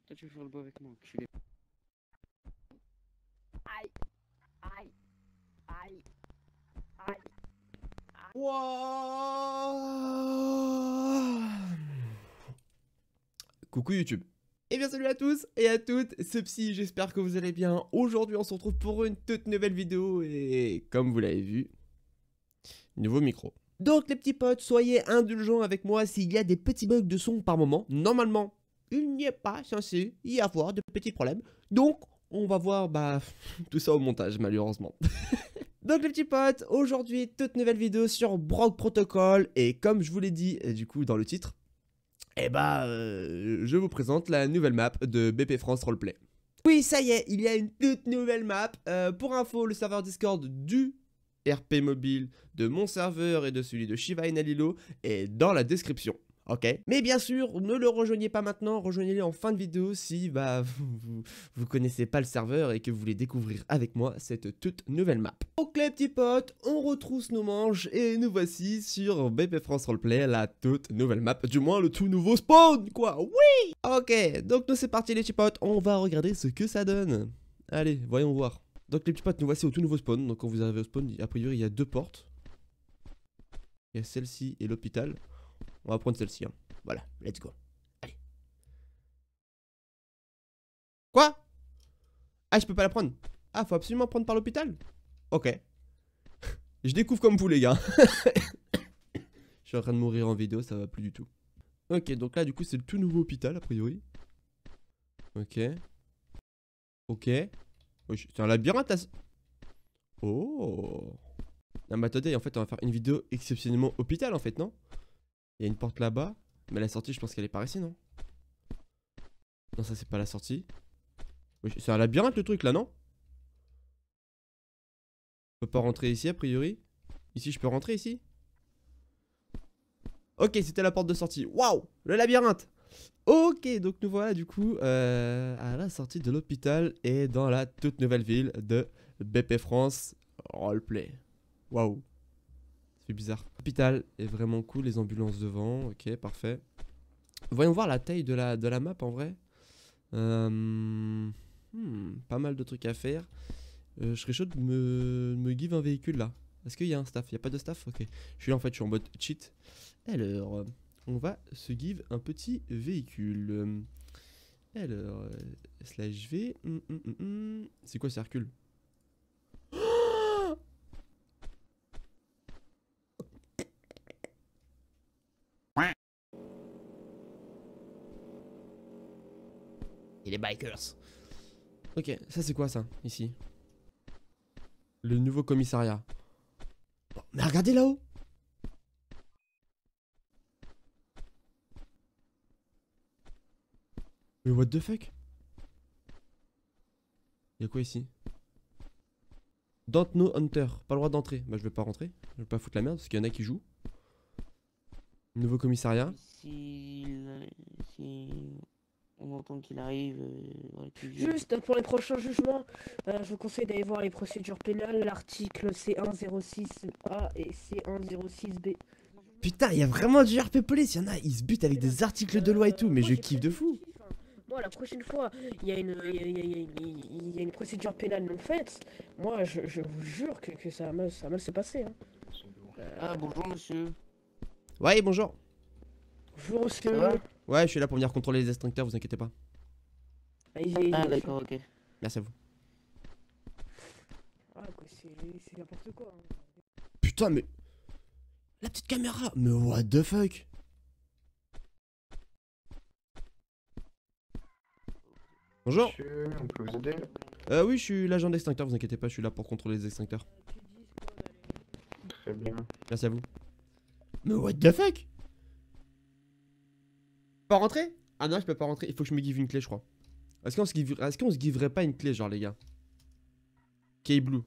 Toi, tu veux faire le beau avec moi, enculé. Aïe, aïe, aïe, aïe. Wouah. Coucou YouTube. Et bien salut à tous et à toutes, c'est Psy, j'espère que vous allez bien. Aujourd'hui on se retrouve pour une toute nouvelle vidéo et comme vous l'avez vu, nouveau micro. Donc les petits potes, soyez indulgents avec moi s'il y a des petits bugs de son par moment. Normalement, il n'y est pas censé y avoir de petits problèmes. Donc on va voir tout ça au montage malheureusement. Donc les petits potes, aujourd'hui toute nouvelle vidéo sur Brock Protocol et comme je vous l'ai dit du coup dans le titre, je vous présente la nouvelle map de BP France Roleplay. Oui, ça y est, il y a une toute nouvelle map. Pour info, le serveur Discord du RP Mobile, de mon serveur et de celui de Shiva et Nalilo est dans la description. Ok. Mais bien sûr, ne le rejoignez pas maintenant, rejoignez-le en fin de vidéo si vous connaissez pas le serveur et que vous voulez découvrir avec moi cette toute nouvelle map. Donc les petits potes, on retrousse nos manches et nous voici sur BP France Roleplay, la toute nouvelle map, du moins le tout nouveau spawn quoi, oui. Ok, donc nous c'est parti les petits potes, on va regarder ce que ça donne. Allez, voyons voir. Donc les petits potes, nous voici au tout nouveau spawn, donc quand vous arrivez au spawn, a priori il y a deux portes. Il y a celle-ci et l'hôpital. On va prendre celle-ci, hein. Voilà, let's go. Allez. Quoi? Ah, je peux pas la prendre. Ah, faut absolument prendre par l'hôpital? Ok. Je découvre comme vous, les gars. Je suis en train de mourir en vidéo, ça va plus du tout. Ok, donc là, du coup, c'est le tout nouveau hôpital, a priori. Ok. Ok. C'est un labyrinthe, là. Oh. Non, mais attendez, en fait, on va faire une vidéo exceptionnellement hôpital, en fait, non? Il y a une porte là-bas. Mais la sortie, je pense qu'elle est par ici, non? Non, ça, c'est pas la sortie. Oui, c'est un labyrinthe, le truc, là, non? Je peux pas rentrer ici, a priori. Ici, je peux rentrer, ici? Ok, c'était la porte de sortie. Waouh! Le labyrinthe! Ok, donc nous voilà, du coup, à la sortie de l'hôpital et dans la toute nouvelle ville de BP France Roleplay. Waouh! Ça fait bizarre. L'hôpital est vraiment cool, les ambulances devant. Ok, parfait. Voyons voir la taille de la map, en vrai. Pas mal de trucs à faire. Je serais chaud de me give un véhicule là. Est-ce qu'il y a un staff? Il n'y a pas de staff? Ok. Je suis là en fait, je suis en mode cheat. Alors, on va se give un petit véhicule. Alors, slash V. C'est quoi ça recule? Et les bikers. Ok, ça c'est quoi ça, ici? Le nouveau commissariat. Oh, mais regardez là-haut! Mais what the fuck? Y'a quoi ici? Don't know Hunter, pas le droit d'entrer. Bah je vais pas rentrer, je vais pas foutre la merde parce qu'il y en a qui jouent. Nouveau commissariat. Si on entend qu'il arrive, Juste pour les prochains jugements, je vous conseille d'aller voir les procédures pénales, l'article C106A et C106B. Putain, il y a vraiment du RP Police, il y en a, ils se butent avec des articles de loi et tout, mais je kiffe de fou. Moi, la prochaine fois, il y a une procédure pénale non faite. Moi, je vous jure que ça va mal se passer. Hein. Ah, bonjour monsieur. Ouais, bonjour. Bonjour, monsieur. Ça va? Ouais, je suis là pour venir contrôler les extincteurs, vous inquiétez pas. Allez-y, Ah, allez-y. d'accord, ok. Merci à vous. Ah, quoi, c'est n'importe quoi. Hein. Putain, mais... La petite caméra, mais what the fuck? Bonjour. Monsieur, on peut vous aider? Oui, je suis l'agent d'extincteur, vous inquiétez pas, je suis là pour contrôler les extincteurs. Très bien. Merci à vous. Mais what the fuck? Pas rentrer? Ah non, je peux pas rentrer, il faut que je me give une clé, je crois. Est-ce qu'on se giverait pas une clé, genre, les gars? Key Blue.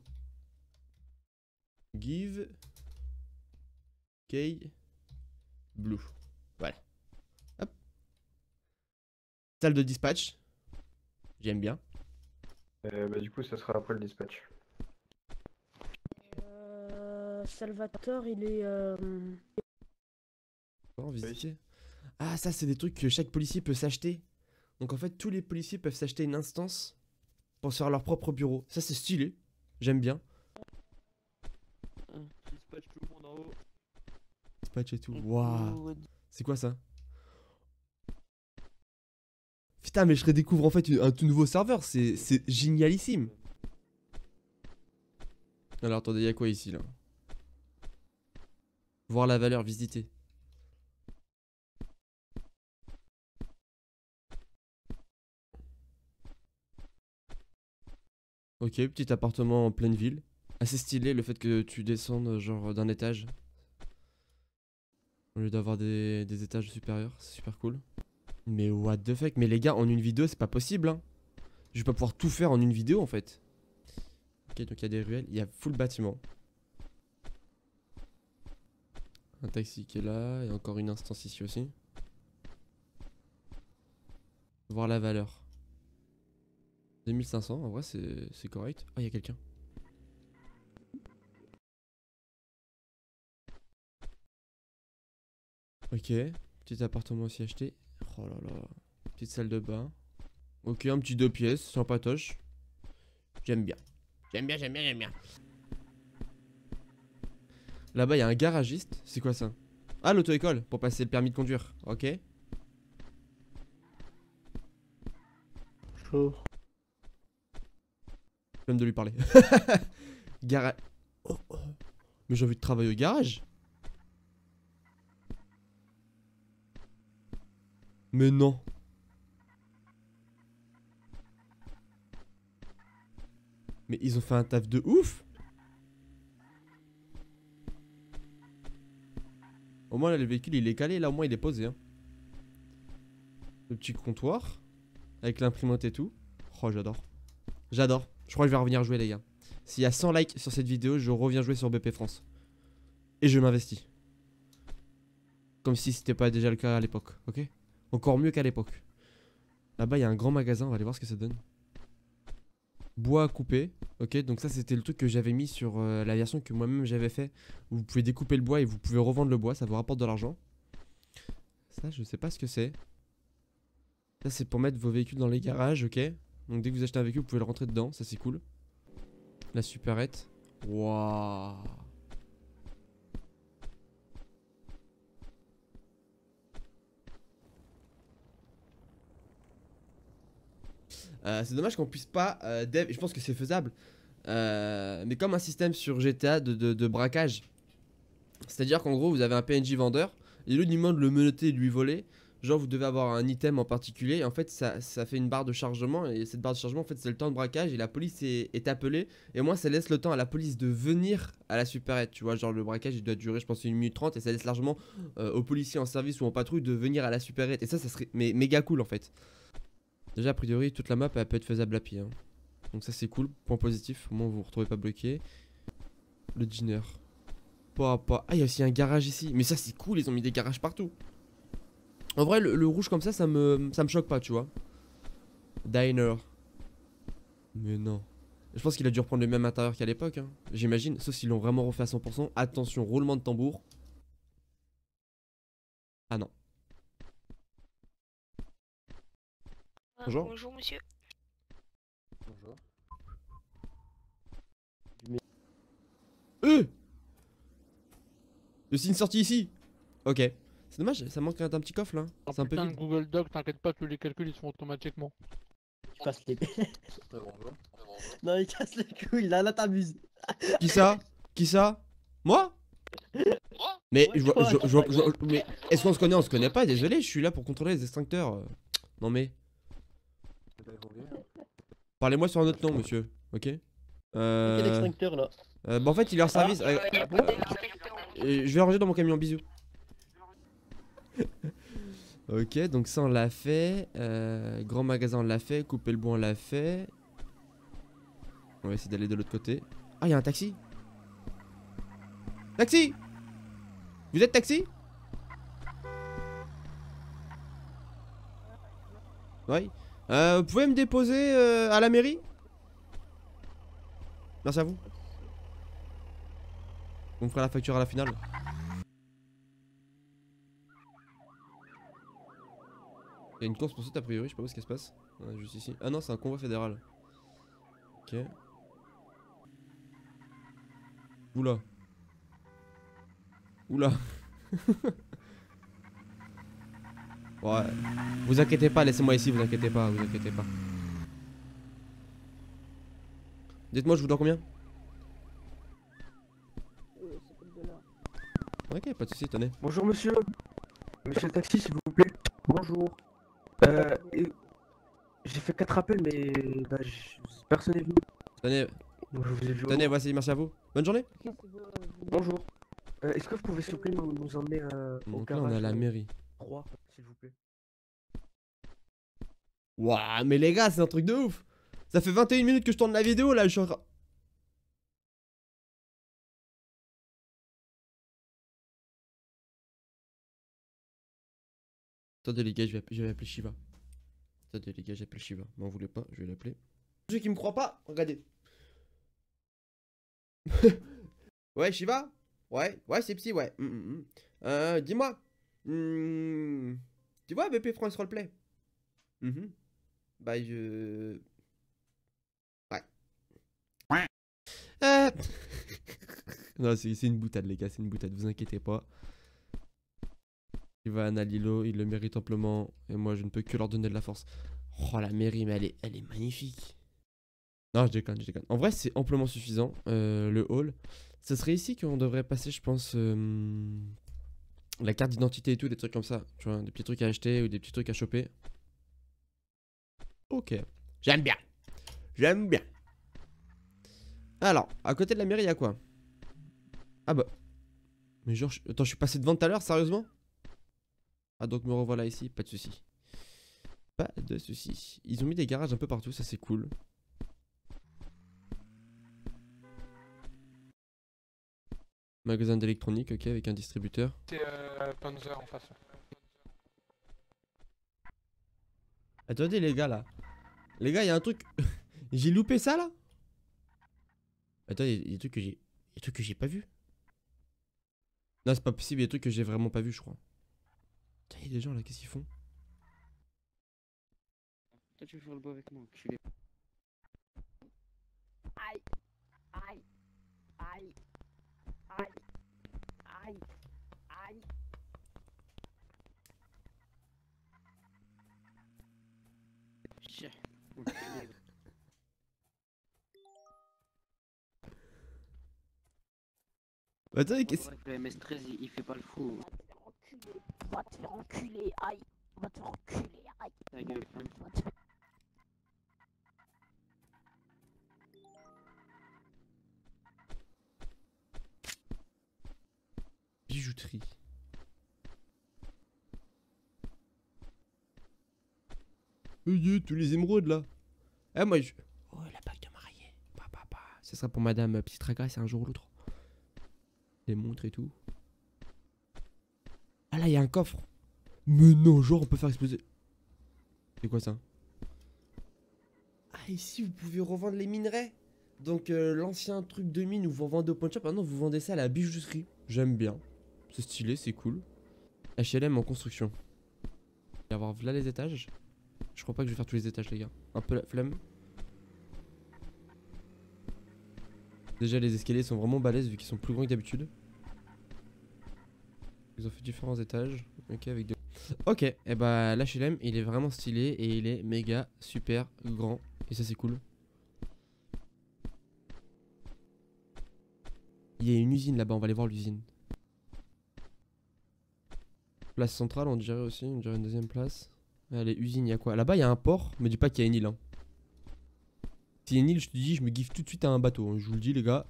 Give. Key Blue. Voilà. Hop. Salle de dispatch. J'aime bien. Du coup, ça sera après le dispatch. Salvatore, il est... Visiter. Ah, ça, c'est des trucs que chaque policier peut s'acheter. Donc en fait, tous les policiers peuvent s'acheter une instance pour se faire leur propre bureau. Ça, c'est stylé. J'aime bien. Dispatch tout le monde en haut. Dispatch et tout. Waouh. What C'est quoi ça? Putain, mais je redécouvre en fait un tout nouveau serveur. C'est génialissime. Alors attendez, il y a quoi ici là? Voir la valeur, visiter. Ok, petit appartement en pleine ville. Assez stylé le fait que tu descendes genre d'un étage. Au lieu d'avoir des étages supérieurs, c'est super cool. Mais what the fuck? Mais les gars, en une vidéo, c'est pas possible hein. Je vais pas pouvoir tout faire en une vidéo en fait. Ok, donc il y a des ruelles, il y a full bâtiment. Un taxi qui est là, et encore une instance ici aussi. Voir la valeur. 2500, en vrai c'est correct. Ah, il y a quelqu'un. Ok, petit appartement aussi acheté. Oh là là. Petite salle de bain. Ok, un petit 2 pièces, sympatoche. J'aime bien. J'aime bien, j'aime bien, j'aime bien. Là-bas, il y a un garagiste. C'est quoi ça? Ah, l'auto-école pour passer le permis de conduire. Ok. Chaud. Même de lui parler. Garage. Oh, oh. Mais j'ai envie de travailler au garage. Mais non. Mais ils ont fait un taf de ouf. Au moins là, le véhicule il est calé, là au moins il est posé hein. Le petit comptoir avec l'imprimante et tout. Oh j'adore. J'adore. Je crois que je vais revenir jouer les gars. S'il y a 100 likes sur cette vidéo, je reviens jouer sur BP France. Et je m'investis. Comme si c'était pas déjà le cas à l'époque, ok? Encore mieux qu'à l'époque. Là-bas il y a un grand magasin, on va aller voir ce que ça donne. Bois à couper, ok, donc ça c'était le truc que j'avais mis sur la version que moi-même j'avais fait. Où vous pouvez découper le bois et vous pouvez revendre le bois, ça vous rapporte de l'argent. Ça je sais pas ce que c'est. Ça c'est pour mettre vos véhicules dans les garages, ok. Donc dès que vous achetez un véhicule vous pouvez le rentrer dedans, ça c'est cool. La supérette. Waouh. C'est dommage qu'on puisse pas dev, je pense que c'est faisable. Mais comme un système sur GTA de braquage. C'est-à-dire qu'en gros vous avez un PNJ vendeur. Et lui demande de le menotter et de lui voler. Genre vous devez avoir un item en particulier. Et en fait ça fait une barre de chargement. Et cette barre de chargement en fait c'est le temps de braquage. Et la police est appelée. Et au moins ça laisse le temps à la police de venir à la supérette. Tu vois genre le braquage il doit durer je pense 1 minute 30. Et ça laisse largement aux policiers en service ou en patrouille de venir à la supérette. Et ça serait méga cool en fait. Déjà a priori toute la map elle peut être faisable à pied hein. Donc ça c'est cool, point positif, au moins vous vous retrouvez pas bloqué. Le dîner. Ah il y a aussi un garage ici. Mais ça c'est cool, ils ont mis des garages partout. En vrai le rouge comme ça me choque pas tu vois. Diner. Mais non. Je pense qu'il a dû reprendre le même intérieur qu'à l'époque hein. J'imagine, sauf s'ils l'ont vraiment refait à 100%. Attention, roulement de tambour. Ah non. Bonjour. Bonjour monsieur. Bonjour. Le signe sorti ici. Ok. C'est dommage, ça manque d'un petit coffre là. Oh C'est un peu putain, vide. Google Doc, t'inquiète pas, tous les calculs ils se font automatiquement. Tu passes les. Non, il casse les couilles, là t'abuses. Qui ça? Qui ça? Moi? Mais Ouais, toi, mais est-ce qu'on se connaît? On se connaît pas, désolé, je suis là pour contrôler les extincteurs. Non mais. Parlez-moi sur un autre nom, monsieur, ok? Quel extincteur là? Bah en fait il est en service. Je vais ranger dans mon camion, bisous. Ok, donc ça on l'a fait. Grand magasin on l'a fait. Couper le bois on l'a fait. On va essayer d'aller de l'autre côté. Ah, il y a un taxi. Taxi! Vous êtes taxi? Oui. Vous pouvez me déposer à la mairie? Merci à vous. On me fera la facture à la finale. Il y a une course poursuite a priori, je sais pas où ce qui se passe. Ouais, juste ici. Ah non, c'est un convoi fédéral. Ok. Oula. Oula. Ouais. Vous inquiétez pas, laissez-moi ici, vous inquiétez pas, vous inquiétez pas. Dites-moi, je vous dois combien? Ok, pas de soucis, tenez. Bonjour monsieur. Monsieur le taxi s'il vous plaît. Bonjour. J'ai fait 4 appels mais bah, personne n'est venu. Tenez, Donc, je vous ai vu au tenez, loin. voici, merci à vous. Bonne journée. Bonjour. Est-ce que vous pouvez s'il vous plaît nous emmener au Donc là, garage on a la mairie. 3 s'il vous plaît. Waouh, mais les gars, c'est un truc de ouf. Ça fait 21 minutes que je tourne la vidéo là, je suis en train... Attendez les gars, je vais appeler Shiva. Attendez les gars, j'appelle Shiva. M'en voulez pas, je vais l'appeler. Ceux qui me croient pas, regardez. Ouais, Shiva? Ouais, c'est psy, ouais. Dis-moi. Tu vois BP France Roleplay? Bah je... Ouais. Non, c'est une boutade les gars, c'est une boutade, vous inquiétez pas. Ivan Alilo, il le mérite amplement. Et moi, je ne peux que leur donner de la force. Oh, la mairie, mais elle est magnifique. Non, je déconne, je déconne. En vrai, c'est amplement suffisant. Le hall. Ce serait ici qu'on devrait passer, je pense, la carte d'identité et tout, des trucs comme ça. Tu vois, des petits trucs à acheter ou des petits trucs à choper. Ok. J'aime bien. J'aime bien. Alors, à côté de la mairie, il y a quoi? Ah bah. Mais genre, attends, je suis passé devant tout à l'heure, sérieusement? Ah donc me revoilà ici, pas de soucis. Pas de soucis. Ils ont mis des garages un peu partout, ça c'est cool. Magasin d'électronique, ok, avec un distributeur. C'est Panzer en face. Attendez les gars là. Les gars, il y a un truc... J'ai loupé ça là? Attendez, il y a des trucs que j'ai... Il y a des trucs que j'ai pas vu. Non, c'est pas possible, il y a des trucs que j'ai vraiment pas vu, je crois. Il y a des gens là, qu'est-ce qu'ils font? Toi tu veux faire le beau avec moi, enculé. Aïe, aïe, aïe, aïe, aïe, aïe. Chien, enculé. Attendez, qu'est-ce... Le MS13 il fait pas le fou. Va te faire enculer, aïe. Va te faire enculer, aïe. Ta gueule. Bijouterie. Tous les émeraudes là. Ah moi je... Oh la bague de mariée. Papa. Ce sera pour madame petite ragasse un jour ou l'autre. Les montres et tout. Ah là il y a un coffre. Mais non, genre on peut faire exploser. C'est quoi ça? Ah ici vous pouvez revendre les minerais. Donc l'ancien truc de mine où vous vendez au pawn shop, maintenant vous vendez ça à la bijouterie. J'aime bien. C'est stylé, c'est cool. HLM en construction. Il va y avoir là les étages. Je crois pas que je vais faire tous les étages les gars. Un peu la flemme. Déjà les escaliers sont vraiment balèzes vu qu'ils sont plus grands que d'habitude. Ils ont fait différents étages. Ok avec des... Ok, et bah l'HLM il est vraiment stylé et il est méga super grand. Et ça c'est cool. Il y a une usine là-bas, on va aller voir l'usine. Place centrale on dirait aussi, on dirait une deuxième place. Allez, usine, il y a quoi? Là-bas il y a un port, me dis pas qu'il y a une île hein. S'il y a une île je te dis, je me giffe tout de suite à un bateau, hein. Je vous le dis les gars.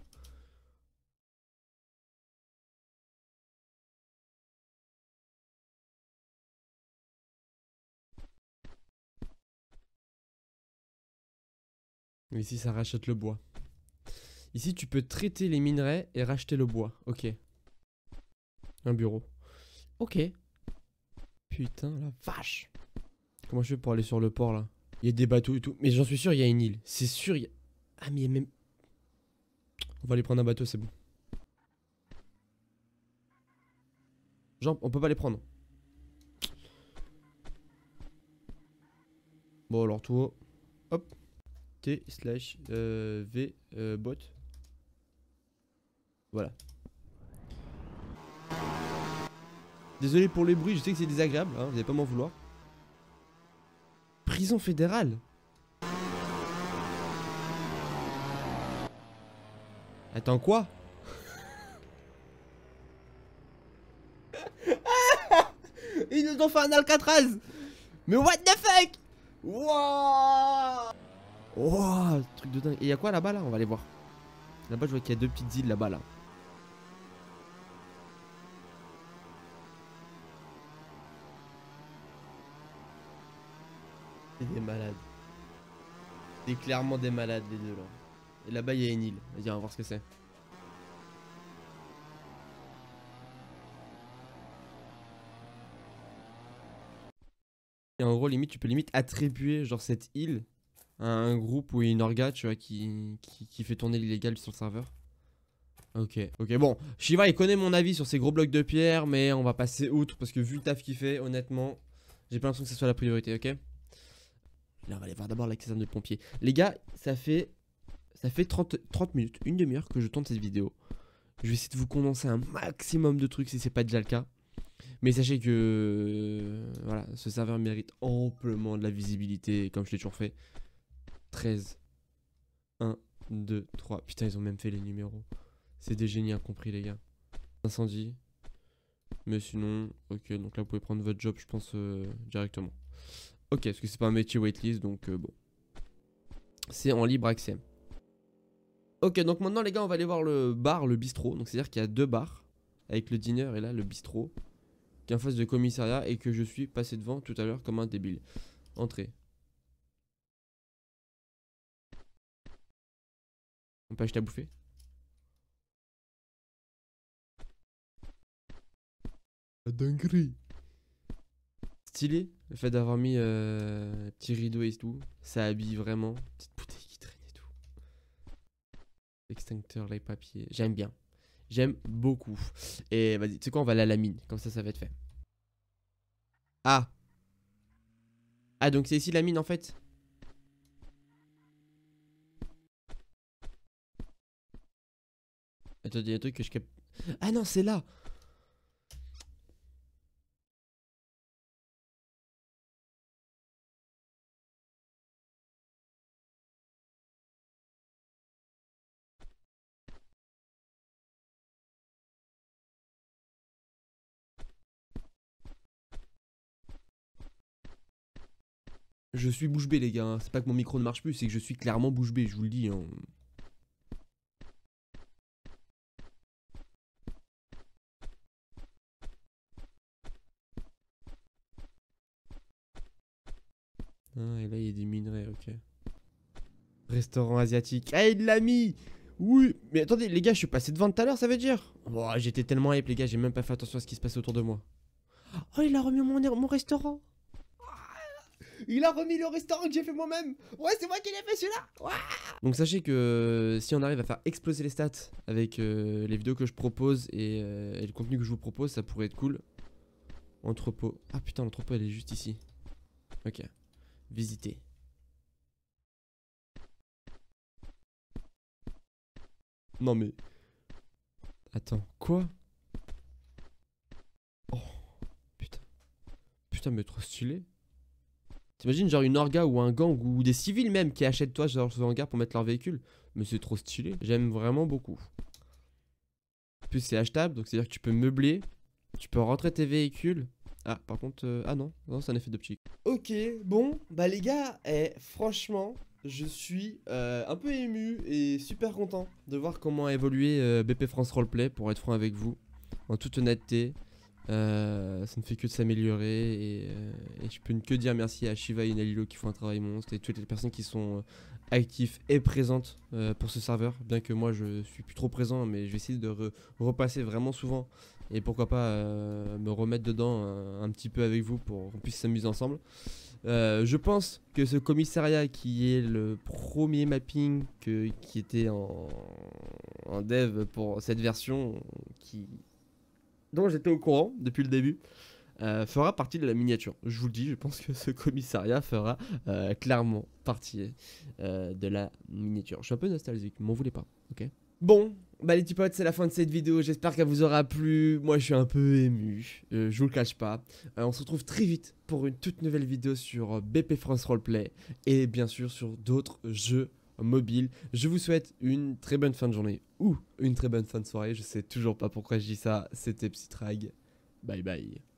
Ici ça rachète le bois. Ici tu peux traiter les minerais et racheter le bois, ok. Un bureau. Ok. Putain la vache. Comment je fais pour aller sur le port là? Il y a des bateaux et tout. Mais j'en suis sûr il y a une île. C'est sûr il y a... Ah mais il y a même... On va aller prendre un bateau c'est bon. Genre on peut pas les prendre. Bon alors toi, hop, T slash V bot. Voilà. Désolé pour les bruits, je sais que c'est désagréable, hein, vous allez pas m'en vouloir. Prison fédérale. Attends quoi? Ils nous ont fait un Alcatraz. Mais what the fuck? Wouah. Wouah, truc de dingue. Et y'a quoi là-bas là? On va aller voir. Là-bas je vois qu'il y a deux petites îles là-bas là. C'est des malades. C'est clairement des malades les deux là. Et là-bas il y a une île. Vas-y on va voir ce que c'est. Et en gros limite tu peux limite attribuer genre cette île à un groupe ou une orga tu vois qui fait tourner l'illégal sur le serveur. Ok, ok bon, Shiva il connaît mon avis sur ces gros blocs de pierre mais on va passer outre parce que vu le taf qu'il fait honnêtement j'ai pas l'impression que ce soit la priorité, ok. Là on va aller voir d'abord la caserne de pompiers. Les gars ça fait 30 minutes, une demi-heure que je tourne cette vidéo. Je vais essayer de vous condenser un maximum de trucs si c'est pas déjà le cas. Mais sachez que voilà, ce serveur mérite amplement de la visibilité comme je l'ai toujours fait. 13 1, 2, 3. Putain ils ont même fait les numéros. C'est des génies incompris les gars. Incendie. Mais sinon, ok, donc là vous pouvez prendre votre job je pense directement. Ok, parce que c'est pas un métier waitlist donc bon. C'est en libre accès. Ok, donc maintenant les gars on va aller voir le bar, le bistrot. Donc c'est à dire qu'il y a deux bars avec le dîner et là le bistrot qui est en face de commissariat et que je suis passé devant tout à l'heure comme un débile. Entrée. On peut acheter à bouffer. La dinguerie. Stylé le fait d'avoir mis petit rideau et tout. Ça habille vraiment. Petite bouteille qui traîne et tout. Extincteur, les papiers. J'aime bien. J'aime beaucoup. Et vas-y, tu sais quoi, on va aller à la mine. Comme ça va être fait. Ah. Ah, donc c'est ici la mine en fait. Attends, il y a un truc que je capte. Ah non, c'est là. Je suis bouche bée les gars, hein. C'est pas que mon micro ne marche plus, c'est que je suis clairement bouche bée, je vous le dis. Hein. Ah, et là il y a des minerais, ok. Restaurant asiatique. Ah, il l'a mis. Oui, mais attendez les gars, je suis passé devant tout à l'heure, ça veut dire. Oh, j'étais tellement hype les gars, j'ai même pas fait attention à ce qui se passait autour de moi. Oh, il a remis mon restaurant. Il a remis le restaurant que j'ai fait moi-même. Ouais, c'est moi qui l'ai fait celui-là. Ouais. Donc sachez que si on arrive à faire exploser les stats avec les vidéos que je propose et le contenu que je vous propose, ça pourrait être cool. Entrepôt. Ah putain, l'entrepôt elle est juste ici. Ok. Visiter. Non mais... Attends, quoi? Oh, putain. Putain, mais trop stylé. T'imagines genre une orga ou un gang ou des civils même qui achètent toi genre ce hangar pour mettre leur véhicule. Mais c'est trop stylé. J'aime vraiment beaucoup. En plus c'est achetable, donc c'est à dire que tu peux meubler. Tu peux rentrer tes véhicules. Ah par contre, ah non, non c'est un effet d'optique. Ok, bon, bah les gars, franchement, je suis un peu ému et super content de voir comment a évolué BP France Roleplay, pour être franc avec vous. En toute honnêteté. Ça ne fait que de s'améliorer et je peux que dire merci à Shiva et Nalilo qui font un travail monstre et toutes les personnes qui sont actives et présentes pour ce serveur, bien que moi je suis plus trop présent, mais je vais essayer de repasser vraiment souvent et pourquoi pas me remettre dedans un petit peu avec vous pour qu'on puisse s'amuser ensemble. Je pense que ce commissariat qui est le premier mapping qui était en dev pour cette version dont j'étais au courant depuis le début, fera partie de la miniature. Je vous le dis, je pense que ce commissariat fera clairement partie de la miniature. Je suis un peu nostalgique, m'en voulez pas, ok? Bon, bah les petits potes, c'est la fin de cette vidéo, j'espère qu'elle vous aura plu. Moi je suis un peu ému, je vous le cache pas. On se retrouve très vite pour une toute nouvelle vidéo sur BP France Roleplay et bien sûr sur d'autres jeux mobiles. Je vous souhaite une très bonne fin de journée ou une très bonne fin de soirée, je sais toujours pas pourquoi je dis ça. C'était Psytrag, bye bye.